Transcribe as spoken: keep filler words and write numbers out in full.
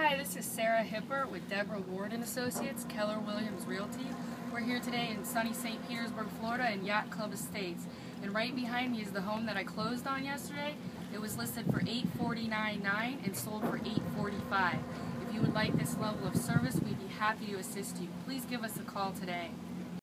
Hi, this is Sarah Hippert with Deborah Ward and Associates, Keller Williams Realty. We're here today in sunny Saint Petersburg, Florida, and Yacht Club Estates. And right behind me is the home that I closed on yesterday. It was listed for eight forty-nine nine and sold for eight forty-five. If you would like this level of service, we'd be happy to assist you. Please give us a call today.